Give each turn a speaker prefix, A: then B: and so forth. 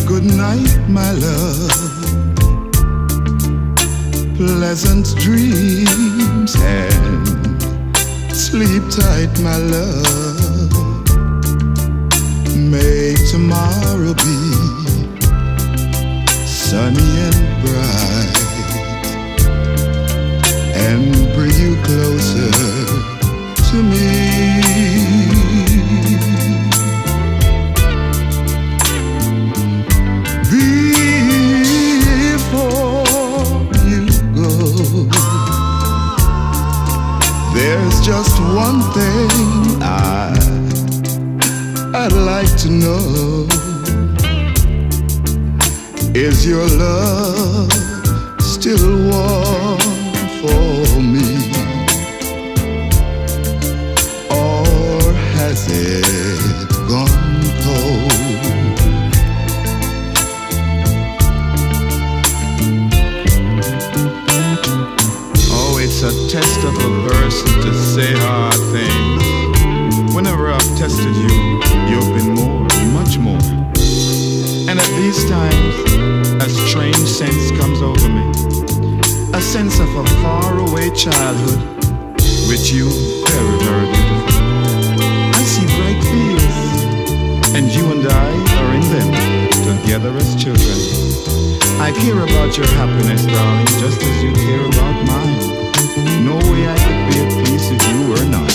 A: Good night, my love. Pleasant dreams and sleep tight, my love. May tomorrow be sunny and bright and bring you closer to me. There's just one thing I'd like to know. Is your love still warm for me? Or has it gone cold? It's a test of a person to say hard things. Whenever I've tested you, you've been more, much more. And at these times, a strange sense comes over me. A sense of a faraway childhood with you, very, very beautiful. I see bright fields, and you and I are in them, together as children. I care about your happiness, darling, just as you care about mine. No way I could be at peace if you were not.